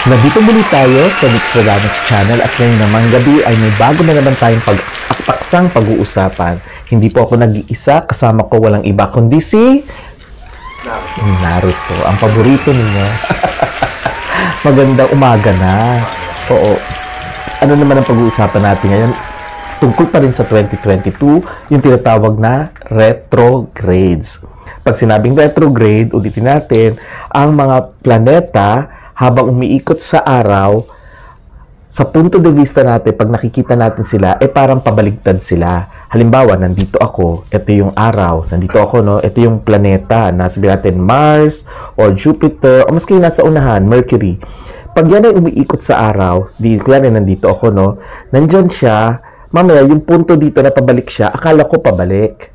Nandito muli tayo sa Nickstradamus Channel at ngayong namang gabi ay may bago na naman tayong pag-akpaksang pag-uusapan. Hindi po ako nag-iisa, kasama ko walang iba kundi si Naruto, ang paborito ninyo. Magandang umaga na. Oo. Ano naman ang pag-uusapan natin ngayon? Tungkol pa rin sa 2022, yung tinatawag na retrogrades. Pag sinabing retrograde, ulitin natin, ang mga planeta habang umiikot sa araw, sa punto de vista natin, pag nakikita natin sila, parang pabaligtad sila. Halimbawa, nandito ako, ito yung araw, nandito ako, no? Ito yung planeta, sabihin natin Mars, or Jupiter, o maski nasa unahan, Mercury. Pag yan ay umiikot sa araw, kuya nandito ako, no? Nandyan siya, mamaya, yung punto dito na pabalik siya, akala ko pabalik.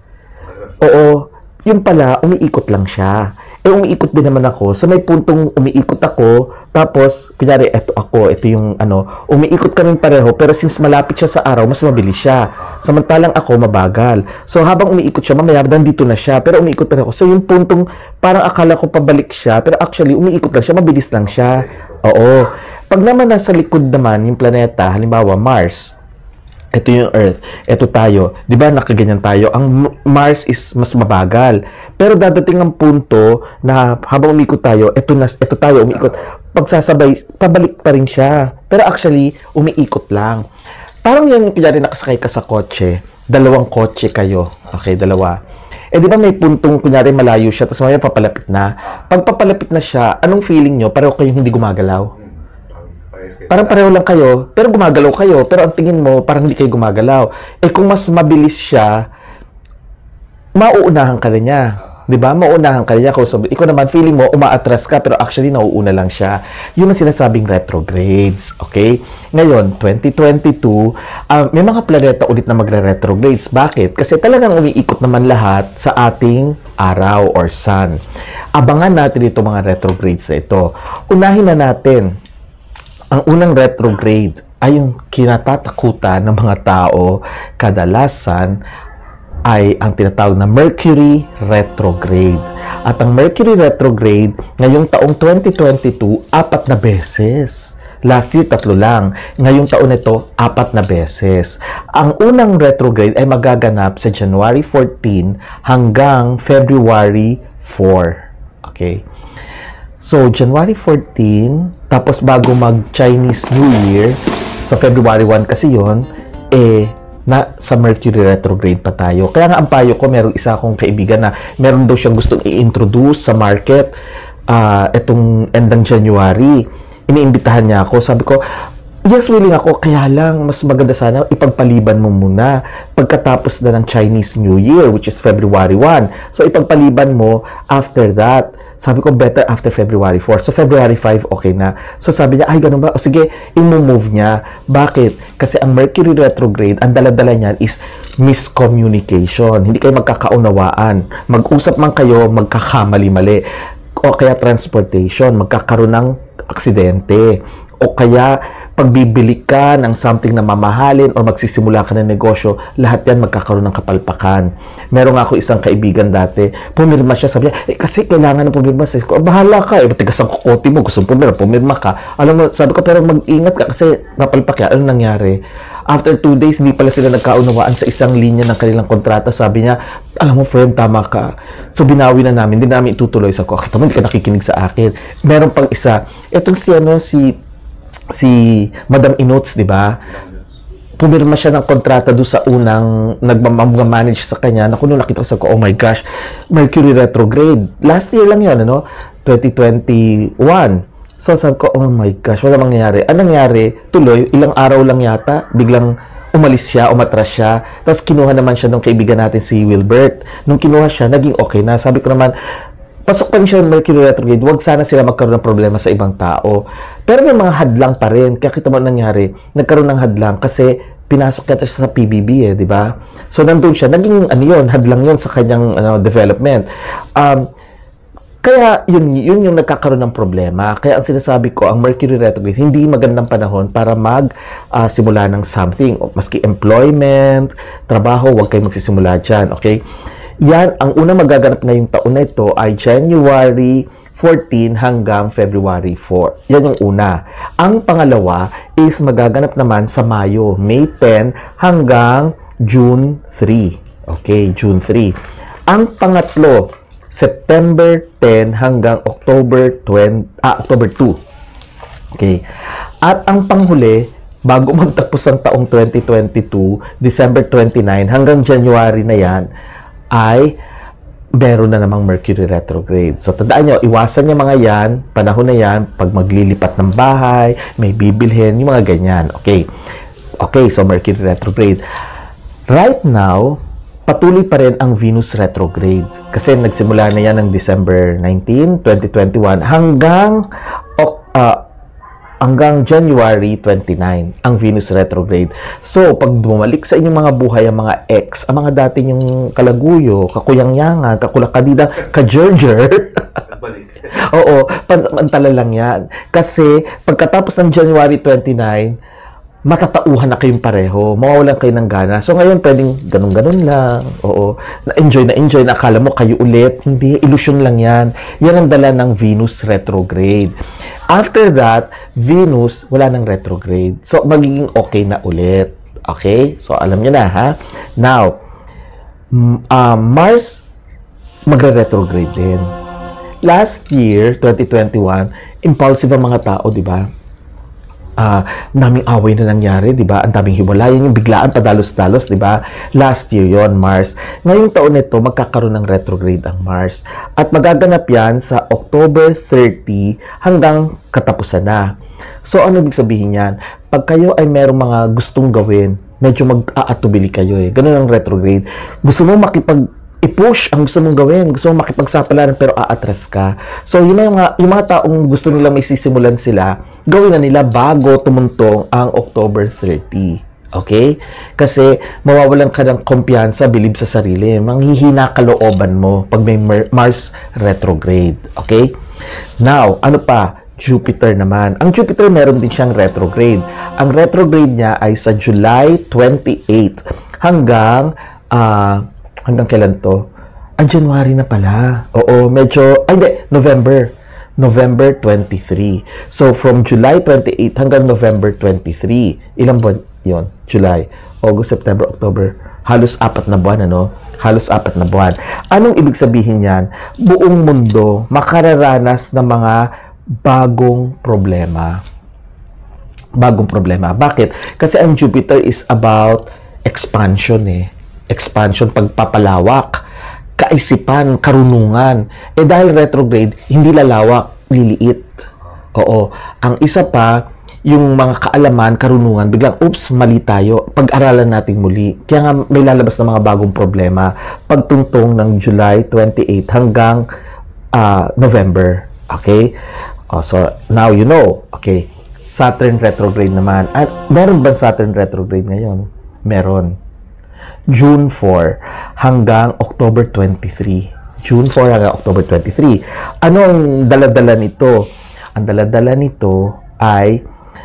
Oo, yun pala, umiikot lang siya. Umiikot din naman ako. So, may puntong umiikot ako. Tapos, kunyari, ito yung umiikot kami pareho. Pero since malapit siya sa araw, mas mabilis siya. Samantalang ako, mabagal. So, habang umiikot siya, mamaya, nandito na siya. Pero umiikot pa rin ako. So, yung puntong, parang akala ko pabalik siya. Pero actually, umiikot lang siya. Mabilis lang siya. Oo. Pag naman nasa likod naman, yung planeta, halimbawa, Mars, ito yung Earth, ito tayo. Di ba nakaganyan tayo? Ang Mars is mas mabagal. Pero dadating ang punto na habang umikot tayo, ito tayo umiikot. Pagsasabay, pabalik pa rin siya. Pero actually, umiikot lang. Parang yan, kunyari nakasakay ka sa kotse, dalawang kotse kayo. Okay, dalawa. Di ba may puntong, kunyari malayo siya, tapos mamaya papalapit na. Pag papalapit na siya, anong feeling nyo? Pareho kayong hindi gumagalaw? Parang pareho lang kayo, pero gumagalaw kayo. Pero ang tingin mo, parang hindi kayo gumagalaw. Kung mas mabilis siya, mauunahan ka na niya. Diba? Mauunahan ka na niya. Ikaw naman, feeling mo, umaatras ka, pero actually, nauuna lang siya. Yun ang sinasabing retrogrades. Okay? Ngayon, 2022, may mga planeta ulit na magre-retrogrades. Bakit? Kasi talagang umiikot naman lahat sa ating araw or sun. Abangan natin ito mga retrogrades na ito. Unahin na natin. Ang unang retrograde ay yung kinatatakutan ng mga tao kadalasan ay ang tinatawag na Mercury retrograde. At ang Mercury retrograde ngayong taong 2022, 4 na beses. Last year, 3 lang. Ngayong taon ito, 4 na beses. Ang unang retrograde ay magaganap sa January 14 hanggang February 4. Okay? So, January 14, tapos bago mag-Chinese New Year, sa February 1 kasi yon sa Mercury retrograde pa tayo. Kaya nga ang payo ko, merong isa akong kaibigan na meron daw siyang gustong i-introduce sa market etong end ng January. Iniimbitahan niya ako. Sabi ko, yes, willing ako. Kaya lang, mas maganda sana ipagpaliban mo muna pagkatapos na ng Chinese New Year, which is February 1. So, ipagpaliban mo after that. Sabi ko, better after February 4. So, February 5, okay na. So, sabi niya, ay, ganun ba? O sige, i-move niya. Bakit? Kasi ang Mercury retrograde, ang dala-dala niyan is miscommunication. Hindi kayo magkakaunawaan. Mag-usap man kayo, magkakamali-mali. O kaya transportation, magkakaroon ng aksidente. O kaya pagbibili ka ng something na mamahalin o magsisimula ka ng negosyo, lahat yan magkakaroon ng kapalpakan. Meron ako isang kaibigan dati, pumirma siya, sabi niya, kasi kailangan ng pumirma. Sabi ko, bahala ka, matigas ang kukote mo, gusto mo pumirma ka. Alam mo, sabi ko, pero mag-ingat ka kasi napalpak yan. Ano nangyari? After 2 days, hindi pala sila nagkaunawaan sa isang linya ng kanilang kontrata. Sabi niya, alam mo friend, tama ka. So, binawi na namin, hindi namin itutuloy. Sa ko, hindi ka nakikinig sa akin. Meron pang isa, etong si Madam Inots, di ba? Pumirma siya ng kontrata doon sa unang nagmamanage sa kanya. Naku, nung nakita ko sa oh my gosh, Mercury retrograde. Last year lang yun, 2021. So, sabi ko, oh my gosh, wala mangyayari. Anong nangyari? Tuloy, ilang araw lang yata, biglang umalis siya, umatras siya. Tapos, kinuha naman siya ng kaibigan natin si Wilbert. Nung kinuha siya, naging okay na. Sabi ko naman, pasok pa rin siya ng Mercury retrograde, huwag sana sila magkaroon ng problema sa ibang tao. Pero may mga hadlang pa rin. Kaya kita mo nangyari, nagkaroon ng hadlang kasi pinasok niya siya sa PBB, di ba? So, nandun siya. Naging, hadlang yun sa kanyang development. Kaya, yun yung nagkakaroon ng problema. Kaya ang sinasabi ko, ang Mercury retrograde, hindi magandang panahon para simula ng something. Maski employment, trabaho, huwag kayo magsisimula dyan, okay? Yan, ang una magaganap ngayong taon na ito ay January 14 hanggang February 4. Yan yung una. Ang pangalawa is magaganap naman sa Mayo, May 10 hanggang June 3. Okay, June 3. Ang pangatlo, September 10 hanggang October 2. Okay. At ang panghuli, bago magtapos ang taong 2022, December 29 hanggang January na yan, ay meron na namang Mercury retrograde. So, tandaan nyo, iwasan niya mga yan, panahon na yan, pag maglilipat ng bahay, may bibilhin, yung mga ganyan. Okay. Okay, so Mercury retrograde. Right now, patuloy pa rin ang Venus retrograde. Kasi nagsimula na yan ng December 19, 2021 hanggang January 29 ang Venus retrograde. So, pag bumalik sa inyong mga buhay ang mga ex, ang mga dati yung kalaguyo, kakuyang-yangan, kakulakadida, ka-jerjer, oo, pansamantala lang yan. Kasi, pagkatapos ng January 29, matatauhan na kayong pareho, mawawalan kayo ng gana. So, ngayon, pwedeng ganun-ganun lang. Oo, na-enjoy, na akala mo kayo ulit. Hindi, illusion lang yan. Yan ang dala ng Venus retrograde. After that, Venus, wala nang retrograde. So, magiging okay na ulit. Okay? So, alam nyo na, ha? Now, Mars, magre-retrograde din. Last year, 2021, impulsive ang mga tao, di ba? Naming away na nangyari, di ba? Ang daming hiwalayan, yung biglaan, padalos-dalos, di ba? Last year yon, Mars. Ngayong taon nito, magkakaroon ng retrograde ang Mars. At magaganap yan sa October 30 hanggang katapusan na. So, ano ibig sabihin yan? Pag kayo ay merong mga gustong gawin, medyo mag-aatubili kayo eh. Ganun ang retrograde. Gusto mo i-push ang gusto mong gawin. Gusto mong makipagsapalaran pero aatras ka. So, yung mga taong gusto nila may sisimulan sila, gawin na nila bago tumuntong ang October 30. Okay? Kasi mawawalan ka ng kumpiyansa, bilib sa sarili. Manghihina ka looban mo pag may Mars retrograde. Okay? Now, ano pa? Jupiter naman. Ang Jupiter meron din siyang retrograde. Ang retrograde niya ay sa July 28 hanggang kailan to? January na pala. Oo, medyo, November 23. So, from July 28 hanggang November 23. Ilang buwan yun? July, August, September, October. Halos 4 na buwan, ano? Halos 4 na buwan. Anong ibig sabihin yan? Buong mundo makararanas ng mga bagong problema. Bagong problema. Bakit? Kasi ang Jupiter is about expansion eh. Expansion, pagpapalawak, kaisipan, karunungan. Eh dahil retrograde, hindi lalawak, liliit. Oo. Ang isa pa, yung mga kaalaman, karunungan, biglang, oops, mali tayo. Pag-aralan natin muli. Kaya nga may lalabas na mga bagong problema. Pagtungtong ng July 28 hanggang November. Okay? So, now you know. Okay. Saturn retrograde naman. At meron ba Saturn retrograde ngayon? Meron. June 4 hanggang October 23. June 4 hanggang October 23. Ano ang dala-dala nito? Ang dala-dala nito ay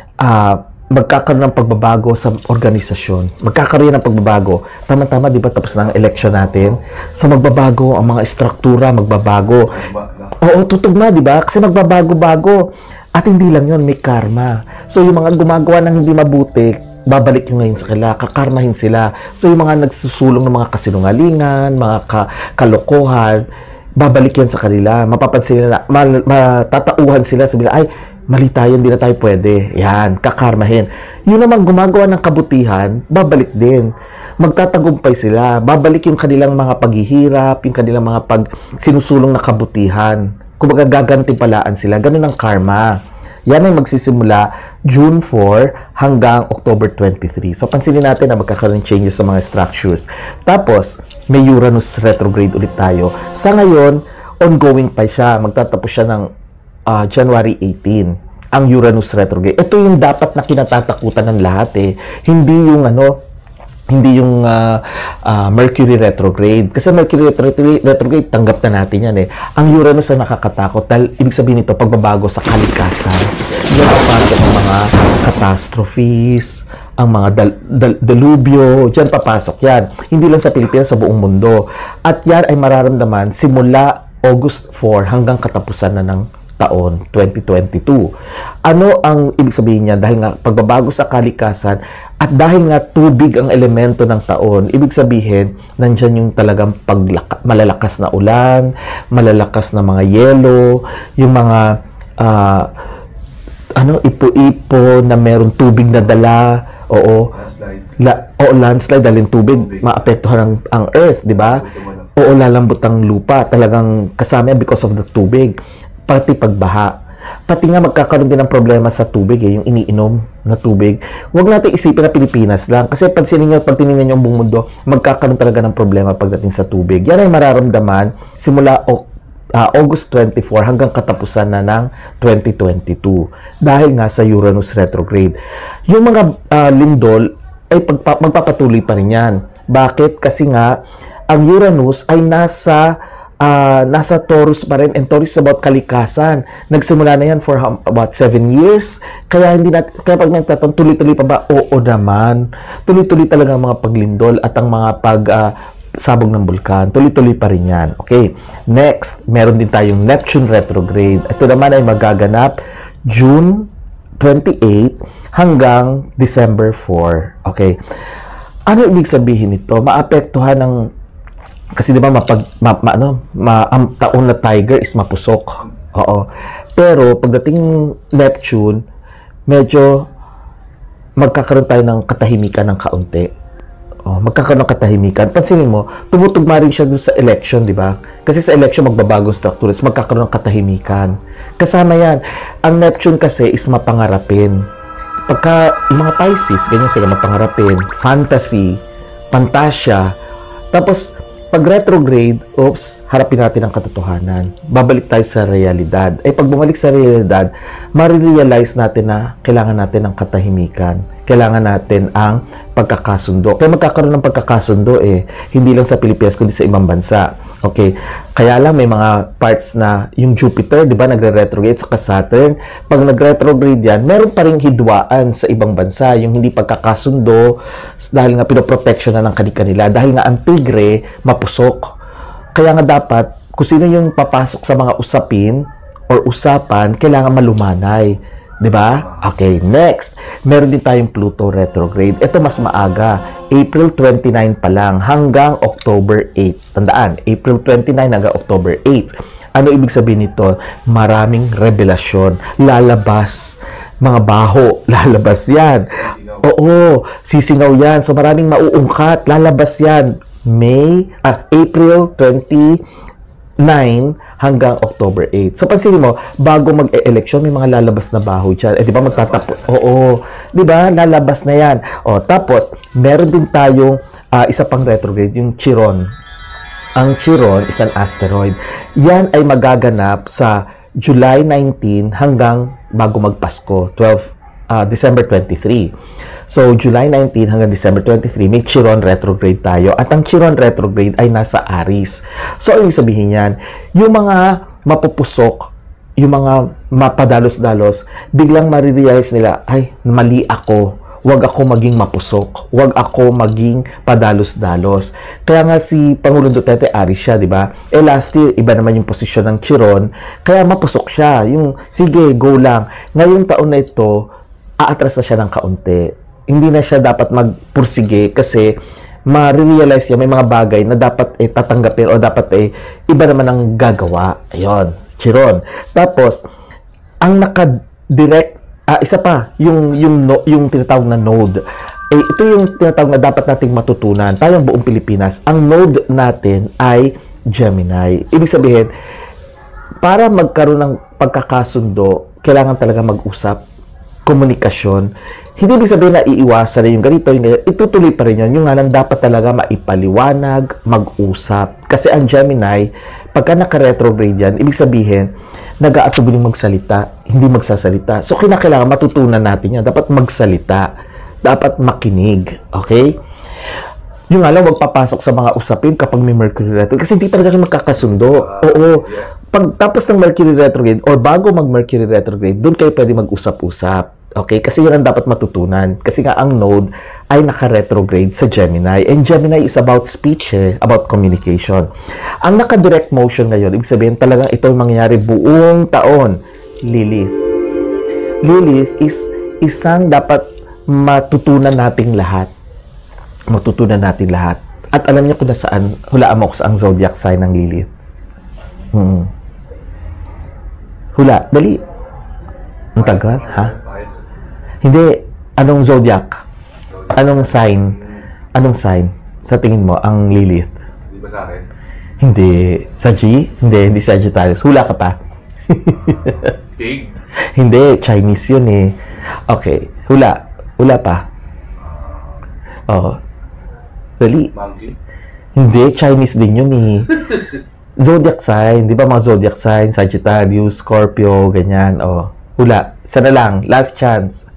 magkakaroon ng pagbabago sa organisasyon. Magkakaroon ng pagbabago. Tama-tama, di ba tapos na ang election natin? So, magbabago ang mga struktura, magbabago. Oo, tutugma, di ba? Kasi magbabago-bago. At hindi lang yun, may karma. So, yung mga gumagawa ng hindi mabuti, babalik yung ngayon sa kanila, kakarmahin sila. So, yung mga nagsusulong ng mga kasinungalingan, mga kalokohan, babalik yan sa kanila. Mapapansin nila, matatauhan sila, sabi nila, ay, mali tayo, hindi na tayo pwede. Yan, kakarmahin. Yun naman, gumagawa ng kabutihan, babalik din. Magtatagumpay sila. Babalik yung kanilang mga paghihirap, yung kanilang mga sinusulong na kabutihan. Kumbaga, gagantipalaan sila. Ganun ang karma. Yan ay magsisimula June 4 hanggang October 23. So, pansinin natin na magkakaroon changes sa mga structures. Tapos, may Uranus retrograde ulit tayo. Sa ngayon, ongoing pa siya. Magtatapos siya ng January 18. Ang Uranus retrograde. Ito yung dapat na kinatatakutan ng lahat eh. Hindi yung Mercury retrograde. Kasi Mercury retrograde, tanggap na natin yan eh. Ang Uranus ay nakakatakot dahil ibig sabihin nito, pagbabago sa kalikasan. Yan papasok ang mga catastrophes, ang mga delubyo, dyan papasok yan. Hindi lang sa Pilipinas, sa buong mundo. At yan ay mararamdaman simula August 4 hanggang katapusan na ng taon 2022. Ano ang ibig sabihin niya? Dahil nga pagbabago sa kalikasan at dahil nga tubig ang elemento ng taon, ibig sabihin, nandyan yung talagang malalakas na ulan, malalakas na mga yelo, yung mga ipo-ipo na merong tubig na dala, landslide dahil yung tubig maapektuhan ang earth, di ba? Oo, lalambot ang lupa, talagang kasama because of the tubig, pati pagbaha. Pati nga magkakaroon din ng problema sa tubig, yung iniinom na tubig. Huwag natin isipin na Pilipinas lang. Kasi pag tinignan nyo ang buong mundo, magkakaroon talaga ng problema pagdating sa tubig. Yan ay mararamdaman simula August 24 hanggang katapusan na ng 2022. Dahil nga sa Uranus retrograde. Yung mga lindol ay magpapatuloy pa rin yan. Bakit? Kasi nga, ang Uranus ay nasa Taurus pa rin, and Taurus is about kalikasan. Nagsimula na yan for about 7 years. Kaya kaya pag nagtatanong, tuloy-tuloy pa ba? Oo naman. Tuloy-tuloy talaga ang mga paglindol at ang mga sabog ng bulkan. Tuloy-tuloy pa rin yan. Okay. Next, meron din tayong Neptune retrograde. Ito naman ay magaganap June 28 hanggang December 4. Okay. Ano ibig sabihin nito? Maapektuhan ng kasi di ba ang taon na tiger is mapusok. Oo. Pero pagdating Neptune, medyo magkakaroon tayo ng katahimikan ng kaunti. Magkakaroon ng katahimikan. Pansinin mo, tumutugma rin siya dun sa election, di ba? Kasi sa election magbabago structure, magkakaroon ng katahimikan. Kasama yan. Ang Neptune kasi is mapangarapin. Pagka yung mga Pisces, ganyan sila mapangarapin, fantasy, fantasya. Tapos pag retrograde, harapin natin ang katotohanan. Babalik tayo sa realidad. Pag bumalik sa realidad, marirealize natin na kailangan natin ng katahimikan. Kailangan natin ang pagkakasundo. Kaya magkakaroon ng pagkakasundo hindi lang sa Pilipinas, kundi sa ibang bansa. Okay. Kaya lang may mga parts na yung Jupiter, di ba, nagre-retrograde sa Saturn. Pag nag-retrograde yan, meron pa ring hidwaan sa ibang bansa. Yung hindi pagkakasundo dahil nga pinoprotection na ng kanila. Dahil nga ang tigre, mapusok. Kaya nga dapat, kung sino yung papasok sa mga usapin or usapan, kailangan malumanay. Diba? Okay, next. Meron din tayong Pluto retrograde. Ito mas maaga. April 29 pa lang hanggang October 8. Tandaan, April 29 hanggang October 8. Ano ibig sabihin nito? Maraming revelasyon. Lalabas. Mga baho. Lalabas yan. Oo, sisingaw yan. So maraming mauungkat. Lalabas yan. April 29 hanggang October 8. So, pansinin mo, bago mag-e-election, may mga lalabas na baho dyan. Di ba, magtatapos? Oo. Di ba, lalabas na yan. Tapos, meron din tayong isa pang retrograde, yung Chiron. Ang Chiron is an asteroid. Yan ay magaganap sa July 19 hanggang bago magpasko, December 23. So, July 19 hanggang December 23, may Chiron retrograde tayo. At ang Chiron retrograde ay nasa Aries. So, ano yung sabihin yan? Yung mga mapupusok, yung mga mapadalos-dalos, biglang marirealize nila, ay, mali ako. Huwag ako maging mapusok. Huwag ako maging padalos-dalos. Kaya nga si Pangulong Duterte, Aries siya, di ba? Last year, iba naman yung posisyon ng Chiron. Kaya mapusok siya. Yung, sige, go lang. Ngayong taon na ito, aatras na siya ng kaunti. Hindi na siya dapat magpursige kasi ma-realize niya may mga bagay na dapat tatanggapin o dapat iba naman ang gagawa. Ayun, Chiron. Tapos, ang naka-direct, isa pa, yung tinatawag na node. Ito yung tinatawag na dapat nating matutunan. Tayong buong Pilipinas, ang node natin ay Gemini. Ibig sabihin, para magkaroon ng pagkakasundo, kailangan talaga mag-usap, komunikasyon. Hindi ibig sabihin na iiwasan na yung ganito, itutuloy pa rin yun. Yung nga lang dapat talaga maipaliwanag, mag-usap. Kasi ang Gemini, pagka naka-retrograde yan, ibig sabihin, nag-aatubiling magsalita, hindi magsasalita. So, kinakailangan matutunan natin yan. Dapat magsalita. Dapat makinig. Okay? Yung nga lang, magpapasok sa mga usapin kapag may Mercury retrograde. Kasi hindi talaga siya magkakasundo. Oo. Pag tapos ng Mercury retrograde or bago mag-Mercury retrograde, doon kayo pwede mag-usap-usap. Okay? Kasi yun ang dapat matutunan. Kasi nga ang node ay naka-retrograde sa Gemini. And Gemini is about speech, about communication. Ang naka-direct motion ngayon, ibig sabihin talagang ito yung mangyayari buong taon. Lilith. Lilith is isang dapat matutunan nating lahat. Matutunan natin lahat. At alam niyo kung nasaan, hulaan mo ko sa ang zodiac sign ng Lilith. Hula, dali. Ang tagal, ha? Hindi. Anong zodiac? Anong sign? Anong sign? Sa tingin mo, ang Lilith? Hindi ba sa akin? Hindi. Sa G? Hindi Sagittarius. Hula ka pa. Pig? Hindi. Chinese yun eh. Okay. Hula. Hula pa. Oh. Dali. Monkey? Hindi. Chinese din yun eh. Zodiac sign. Di ba mga zodiac sign? Sagittarius, Scorpio, ganyan. Oh. Hula. Sana lang. Last chance.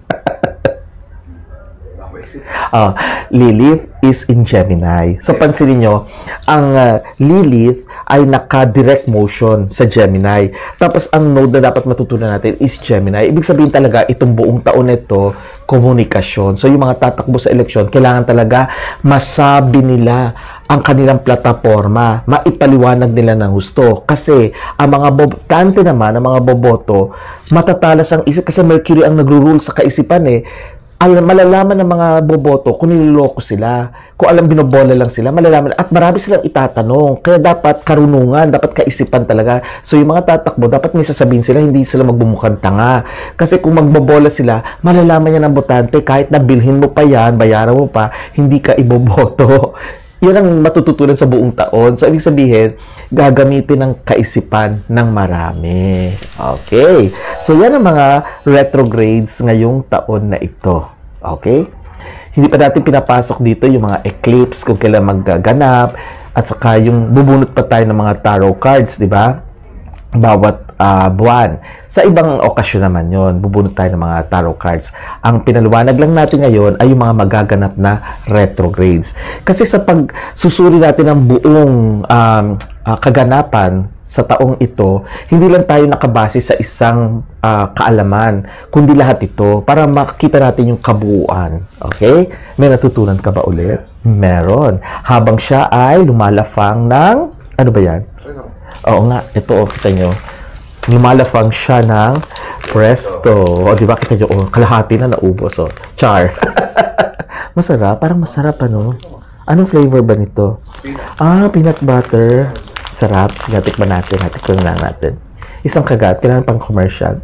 Lilith is in Gemini. So, pansinin nyo, ang Lilith ay naka-direct motion sa Gemini. Tapos, ang node na dapat matutunan natin is Gemini. Ibig sabihin talaga, itong buong taon nito, komunikasyon. So, yung mga tatakbo sa eleksyon, kailangan talaga masabi nila ang kanilang plataforma, maipaliwanag nila ng gusto. Kasi, ang mga botante naman, ang mga boboto, matatalas ang isip kasi Mercury ang nagro-rule sa kaisipan eh. Malalaman ng mga boboto kung niloloko sila, kung alam binobola lang sila, malalaman. At marami silang itatanong. Kaya dapat karunungan, dapat kaisipan talaga. So yung mga tatakbo, dapat may sasabihin sila, hindi sila magbumukhang tanga. Kasi kung magbobola sila, malalaman yan ng botante. Kahit nabilhin mo pa yan, bayaran mo pa, hindi ka iboboto. Yun ang matututunan sa buong taon. So, ibig sabihin, gagamitin ng kaisipan ng marami. Okay. So, yan ang mga retrogrades ngayong taon na ito. Okay? Hindi pa natin pinapasok dito yung mga eclipse, kung kailan magaganap, at saka yung bubunot pa tayo ng mga tarot cards, di ba? Bawat buwan. Sa ibang okasyon naman yon, bubunot tayo ng mga tarot cards. Ang pinaliwanag lang natin ngayon ay yung mga magaganap na retrogrades. Kasi sa pagsusuri natin ng buong kaganapan sa taong ito, hindi lang tayo nakabase sa isang kaalaman, kundi lahat ito para makita natin yung kabuuan. Okay? May natutunan ka ba ulit? Meron. Habang siya ay lumalafang ng, ano ba yan? Oo nga, ito, kita nyo. Lumalafang siya ng presto. O, di ba, kita nyo, kalahati na naubos. O, char. Masarap, parang masarap, ano? Anong flavor ba nito? Peanut butter. Sarap. Sige, tikman natin. Tikman na natin. Isang kagat, kailangan pang commercial.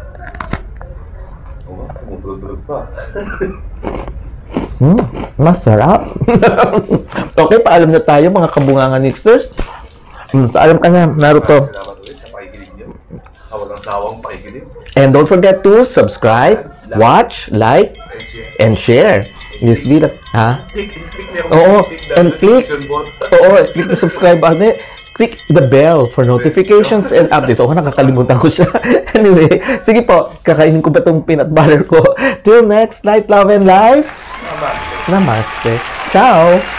Masarap. Okay, paalam na tayo, mga kabungangan mixers. Paalam ka na, Naruto. And don't forget to subscribe, watch, like, and share this video. Ha? Oo, and click the subscribe button. Click the bell for notifications and updates. Nakakalimutan ko siya. Anyway, sige po, kakainin ko ba itong peanut butter ko? Till next, light, love, and life. Namaste. Ciao!